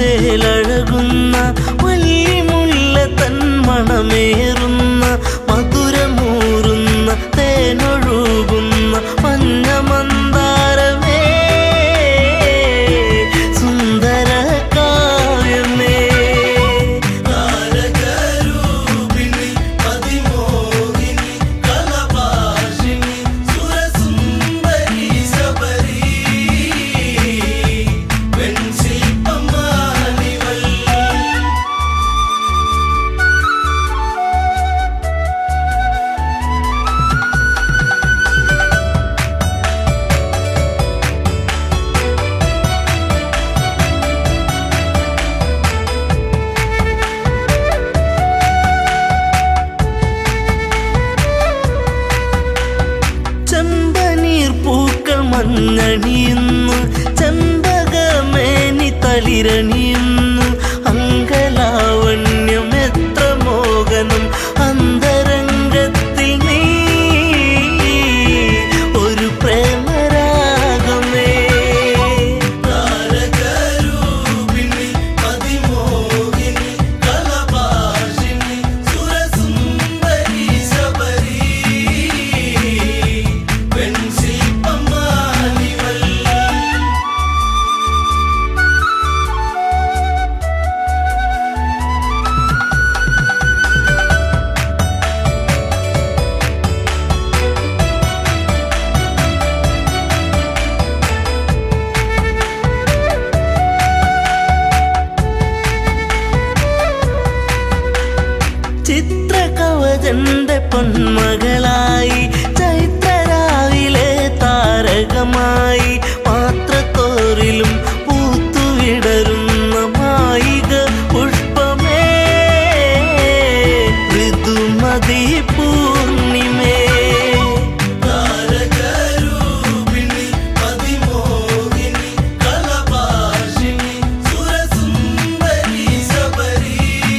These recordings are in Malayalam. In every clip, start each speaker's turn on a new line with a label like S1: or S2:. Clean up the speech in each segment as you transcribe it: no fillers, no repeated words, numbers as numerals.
S1: മുഞ്ചേലഴകുന്ന വല്ലിമുല്ല തൻ മണമേറുന്ന മധുരമൂറുന്ന തേനൊഴുകുന്ന മഞ്ഞ മന്ദാരമേ സുന്ദര കാവ്യമേ താരകരൂപിണി അതിമോഹിനി കലഭാഷിണി സുരസുന്ദരി ശബരി മഞ്ഞണിയുന്നു ചെമ്പകമേനി തളിരണിയുന്നു അങ്കലാവണ്യം എത്ര മോഹനം അന്തരംഗത്തിൽ നീ ഒരു പ്രേമരാഗമേ താരകരൂപിണി അതിമോഹിനി കലഭാഷിണി സുരസുന്ദരി ശബരി ചിത്രകവചന്റെ പൊന്മകളായി ചൈത്രരാവിലെ താരകമായി പാത്രത്തോറിലും പൂത്തുവിടരുന്ന മായിക പുഷ്പമേ ഋതുമതി പൂർണിമേ താരകരൂപിണി അതിമോഹിനി കലഭാഷിണി സുരസുന്ദരി ശബരി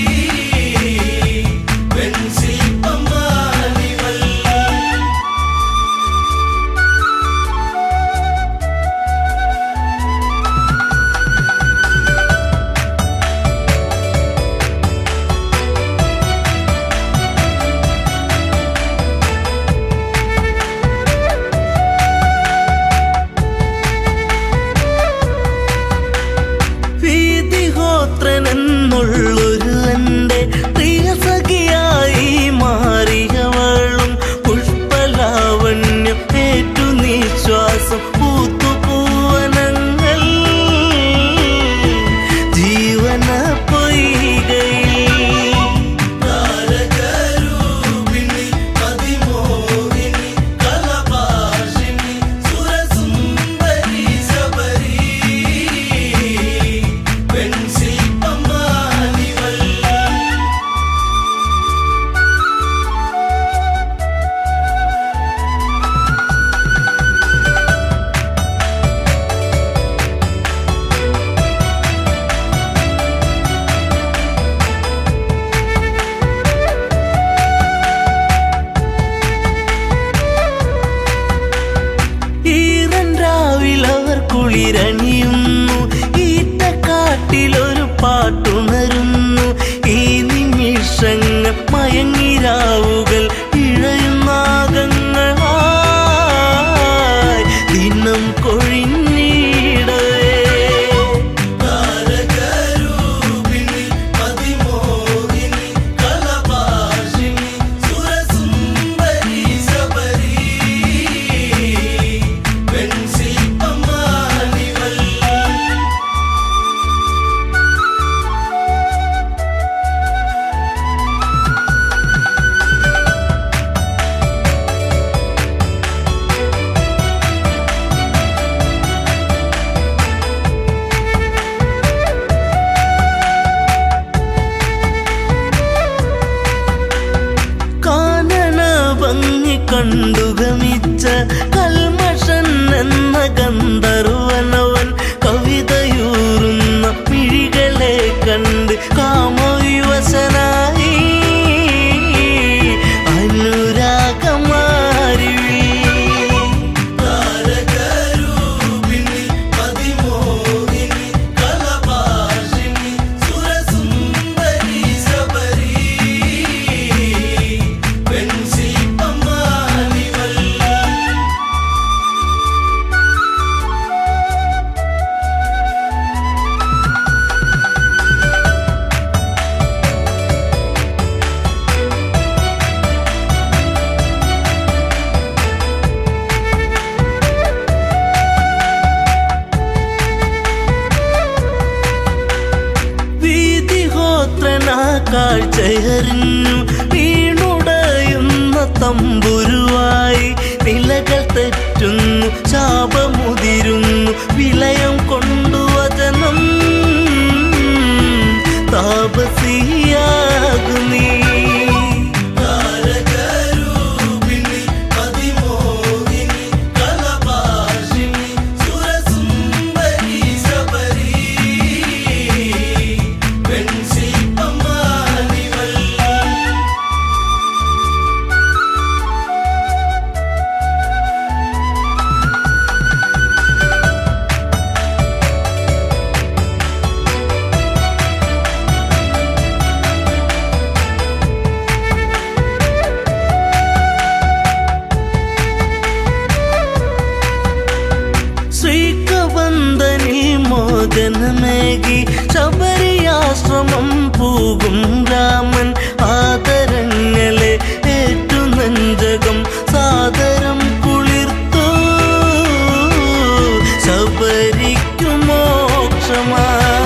S1: െന്നുള്ളൊരു എൻ്റെ പ്രിയ സഖിയായി മാറിയവളും പുഷ്പലാവണ്യം ഏറ്റു നിശ്വാസം പൂത്തുപൂവനങ്ങൾ ജീവന പൊയ്കയിൽ താരകരൂപിണി അതിമോഹിനി കലഭാഷിണി സുരസുന്ദരി ശബരി കുളിരണിയുന്നു ഈറ്റക്കാട്ടിലൊരു പാട്ടുണരുന്നു ഈ നിമിഷങ്ങൾ മയങ്ങിരാവുകൾ ഇഴയുന്നാഗങ്ങളായി ദിനം കൊഴിഞ്ഞിടവേ താരകരൂപിണി അതിമോഹിനി കലഭാഷിണി സുരസുന്ദരി ശബരി കണ്ടുഗമിച്ച കൽമഷൻ എന്ന ഗന്ധർവനവൻ കവിതയൂറുന്ന മിഴികളെ കണ്ട് കാമവിവശനായി അനുരാഗമാരി താരകരൂപിണി അതിമോഹിനി കലഭാഷിണി കാഴ്ചയറിഞ്ഞു വീണുടയുന്ന തമ്പുരുവായി നിലകൾ തെറ്റുന്നു ശാപമുതിരുന്നു വിലയം കൊണ്ടു വചനം താപസിയാകുന്നീ മോചനമേകി ശബരിയാശ്രമം പോകും രാമൻ ആദരങ്ങളെ ഏറ്റു നെഞ്ചകം സാദരം കുളിർത്തു ശബരിക്കു മോക്ഷമാ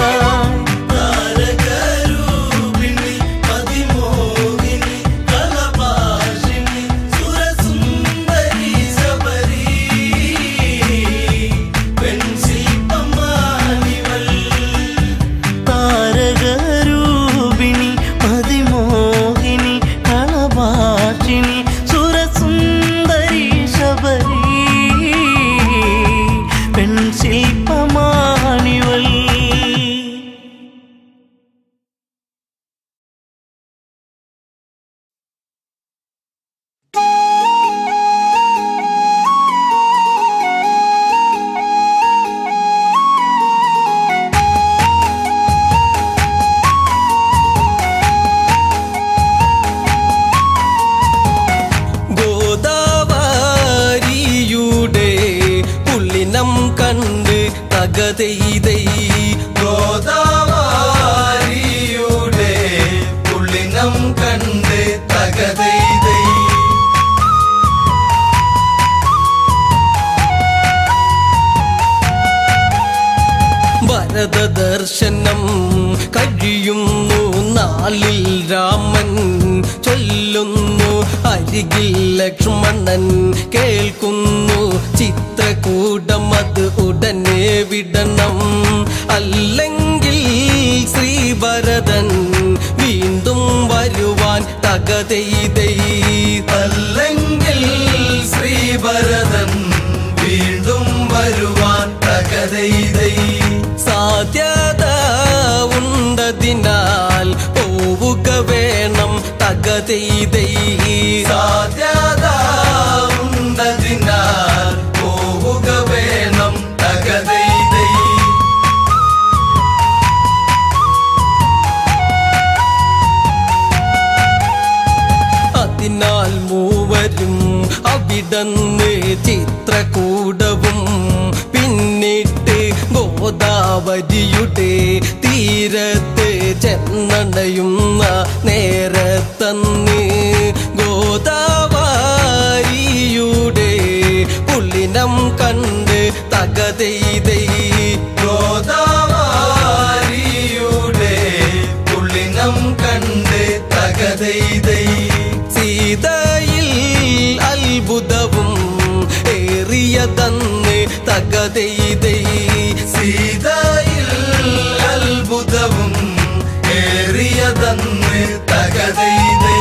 S2: ഗോദാവരിയുടെ പുള്ളിനം കണ്ട് തകതൈതൈ ഭരത ദർശനം കഴിയുന്നു നാളിൽ രാമൻ ചൊല്ലുന്നു അരികിൽ ലക്ഷ്മണൻ കേൾക്കുന്നു ചിത്രകൂടം അത് ഉടനെ വിടണം അല്ലെങ്കിൽ ശ്രീഭരതൻ വീണ്ടും വരുവാൻ തകതൈതൈ അല്ലെങ്കിൽ ശ്രീഭരതൻ വീണ്ടും വരുവാൻ തകതൈതൈ സാധ്യത ഉണ്ടതിനാൽ പോവുക വേണം തകതൈതൈ സാധ്യത ഉണ്ടതിനാൽ പോവുക വേണം തകതൈതൈ 14 അവിടന്ന് ചിത്രകൂടവും പിന്നിട്ട് ഗോദാവരിയുടെ തീരത്ത് ചെന്നണയുന്ന നേരത്തന്ന് ഗോദാവരിയുടെ പുള്ളിനം കണ്ട് തകതൈതൈ ഗോദാവരിയുടെ പുള്ളിനം കണ്ട് തകതൈതൈ സീതയിൽ അത്ഭുതവും ഏറിയതന്ന് തകതൈതൈ സീതയിൽ അത്ഭുതവും ഏറിയതന്ന് തകതൈതൈ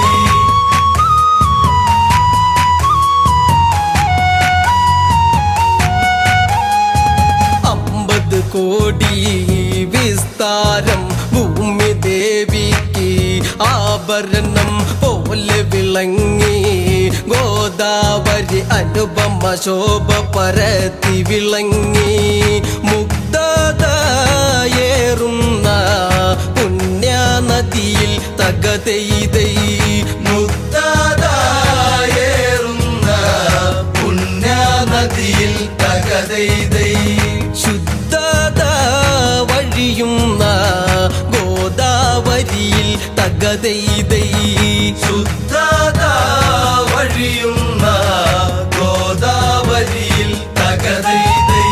S2: 50 കോടി വിസ്താരം ഭൂമി ദേവിക്ക് ആഭരണം പോലെ വിളങ്ങി ഗോദാവരി അനുപമ ശോഭ പരത്തി വിളങ്ങി മുഗ്ധതയേറുന്ന പുണ്യനദിയിൽ തകതൈതൈ മുഗ്ധതയേറുന്ന പുണ്യനദിയിൽ തകതൈതൈ ശുദ്ധത വഴിയുന്ന ഗോദാവരിയിൽ തകതൈതൈ ശുദ്ധത വഴിയുന്ന ഗോദാവരിയിൽ തകതൈതൈ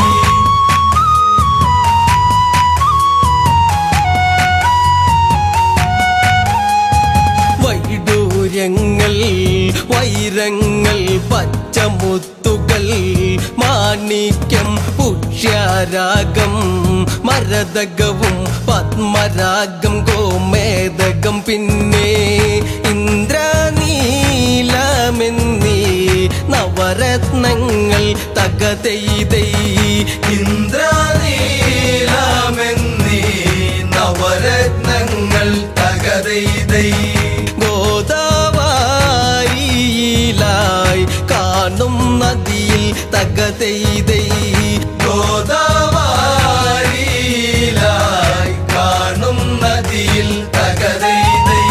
S2: വൈരങ്ങൾ പച്ചമുത്തുകൾ മാണിക്യം പുഷ്യരാഗം മരതകവും പത്മരാഗം ഗോമേതകം പിന്നെ ഇന്ദ്രനീലമെന്നീ നവരത്നങ്ങൾ തകതെയ്തൈ
S3: ഇന്ദ്രനീലമെന്നീ നവരത്നങ്ങൾ തകതെയ്തൈ
S2: ഗോദാവരിയിലായി കാണും നദിയിൽ തകതെയ്തൈ
S3: ഗോദാവരിയിലായി കാണും നദിയിൽ തകതെയ്തൈ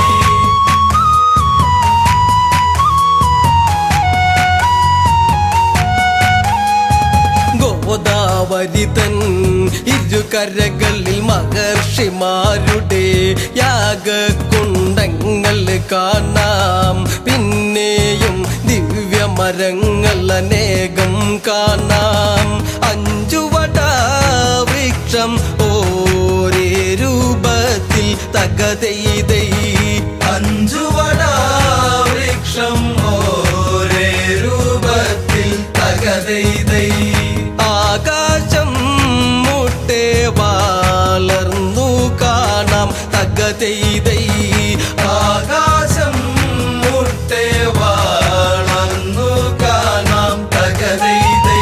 S2: ഗോദാവരിതൻ ഇരുകരകളിൽ മഹർഷിമാരുടെ യാഗകുണ്ടങ്ങൾ കാണാം പിന്നെയും ദിവ്യമരങ്ങൾ അനേകം കാണാം അഞ്ചുവട വൃക്ഷം ഓരേ രൂപത്തിൽ തകതെയ്തൈ
S3: അഞ്ചുവട വൃക്ഷം ഓരേ രൂപത്തിൽ തകതെയ്തൈ
S2: ആകാശം മുട്ടേ വളർന്നു കാണാം തകതെയ്തൈ
S3: ആകാശം മുട്ടേ വളർന്നു കാണാം തകതെയ്തൈ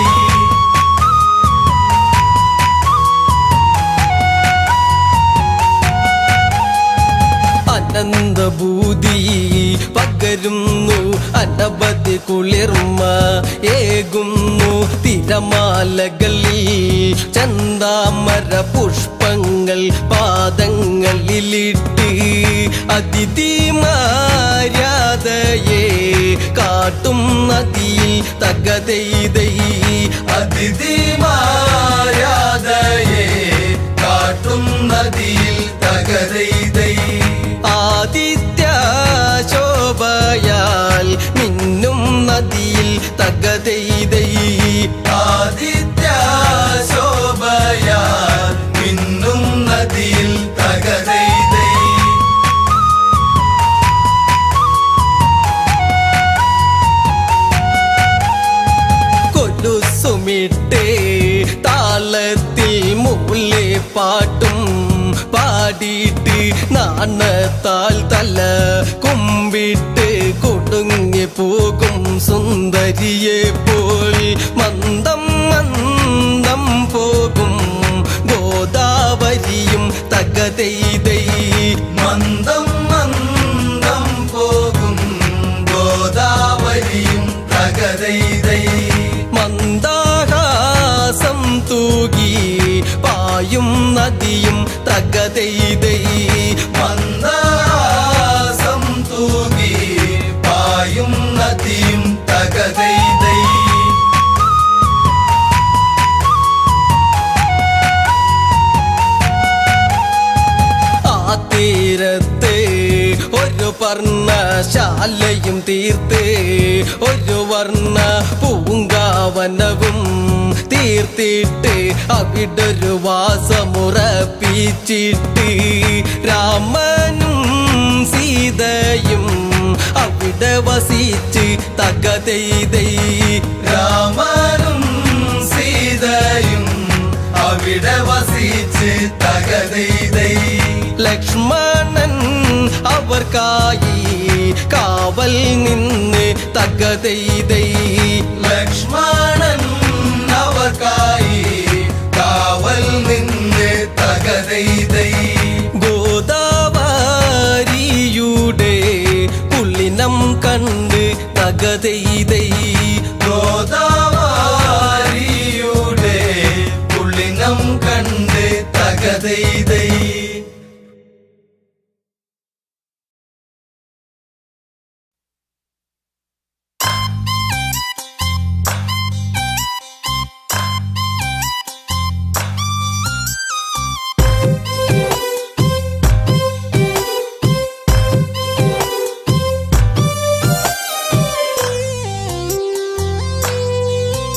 S2: അനന്തഭൂതി പകരുന്നു അനവധി കുളിർമ ഏകുന്നു തിരമാലകളിൽ ചന്താമര പുഷ്പങ്ങൾ പാദങ്ങളിലിട്ട് അതിഥി മര്യാദയെ കാട്ടും നദിയിൽ തകതെയ്തൈ
S3: അതിഥി മര്യാദയെ കാട്ടും നദിയിൽ തകതെയ്തൈ
S2: ആദിത്യ ശോഭയാൽ മിന്നും നദിയിൽ തകതെയ്തൈ
S3: ആദിത്യ ശോഭയാൽ മിന്നും നദിയിൽ തകതെയ്തൈ
S2: കൊലുസുമിട്ടേ താളത്തിൽ മൂലെ പാട്ടും പാടിയിട്ട് നാണത്താൽ തല കുമ്പിട്ട് കൊടുങ്ങി പോകും സുന്ദരിയെ പോൽ മന്ദം മന്ദം പോകും ഗോദാവരിയും തകതെയ്തൈ
S3: മന്ദം മന്ദം പോകും ഗോദാവരിയും തകതെയ്തൈ
S2: മന്ദഹാസം തൂകി പായും നദിയും തകതെയ്തൈ
S3: മന്ദഹാസം തൂകി പായും നദിയും തകതെയ്തൈ
S2: ആ തീരത്ത് ഒരു പർണശാലയും തീർത്ത് ഒരു വർണ്ണ പൂങ്കാവനവും തീർത്തിട്ട് അവിടൊരു വാസമുറപ്പിച്ചിട്ട് രാമനും സീതയും അവിടെ വസിച്ച് തകതെയ്തൈ
S3: രാമനും സീതയും അവിടെ വസിച്ച് തകതെയ്തൈ
S2: ലക്ഷ്മണൻ അവർക്കായി കാവൽ നിന്ന് തകതെയ്തൈ
S3: ലക്ഷ്മണൻ അവർക്കായി കാവൽ നിന്ന് തകതെയ്തൈ
S2: ഗോദാവരിയുടെ പുള്ളിനം കണ്ട് തകതെയ്തൈ
S3: ഗോദാവരിയുടെ പുള്ളിനം കണ്ട് തകതെയ്തൈ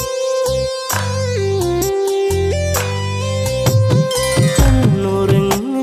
S1: കണ്ണുറങ്ങ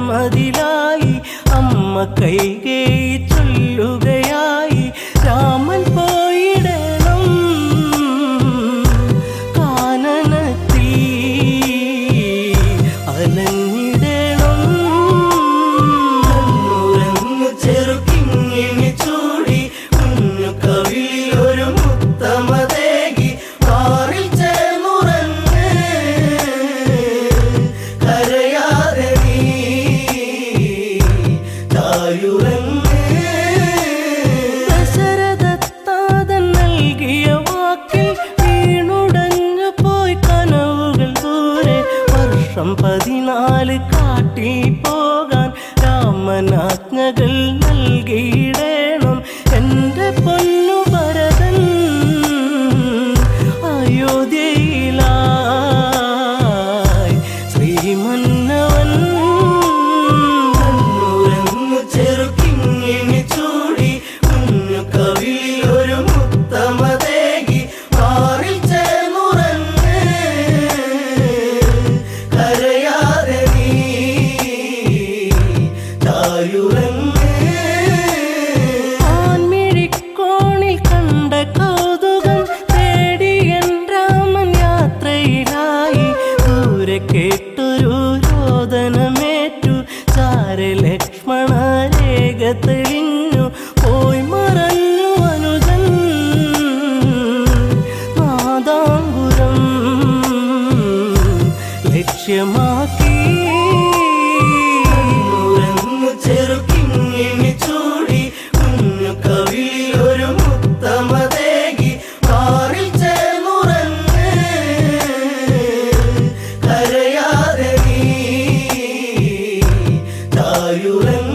S1: മതിലായി അമ്മ കൈകേയി ചൊല്ലുകയായി രാമൻ പോയിടണം കാനനത്തിൽ അലഞ്ഞിടണം കണ്ണുരങ്ങു ചെറുക്കിങ്ങിണി ചൂടി കുഞ്ഞു കവിളിൽ ഒരു മുത്തമതേകി മാറിൽ ചേർന്നുറങ്ങ് കരയാതെ നീ തായുറങ്ങ് ദശരഥത്താതൻ നൽകിയ വാക്കിൽ വീണുടഞ്ഞു പോയി കനവുകൾ ദൂരെ വർഷം 14 കാട്ടിൽ പോകാൻ രാമനാജ്ഞകൾ നൽകിയിടേണം എന്റെ പൊന്നു ഭരതൻ അയോധ്യയിലായി ശ്രീമന്നവൻ കണ്ണുരങ്ങു ചെറുക്കിങ്ങിണി ചൂടി കുഞ്ഞു കവിളിൽ ഒരു മുത്തമതേകി മാറിൽ ചേർന്നുറങ്ങ് കരയാതെ നീ തായുറങ്ങ് ആൺമിഴിക്കോണിൽ കണ്ട കൗതുകം തേടി എൻ രാമൻ യാത്രയിലായി ദൂരെ കേട്ടൊരു രോദനമേറ്റു ചാരെ ലക്ഷ്മണ രേഖ തെളിഞ്ഞു പോയി മറഞ്ഞു അനുജൻ നാദാംബുരം ലക്ഷ്യമാക്കി കണ്ണുരങ്ങു ചെറുക്കിങ്ങിണി ചൂടി കുഞ്ഞു കവിളിൽ ഒരു മുത്തമതേകി മാറിൽ ചേർന്നുറങ്ങ് കരയാതെ നീ തായുറങ്ങ്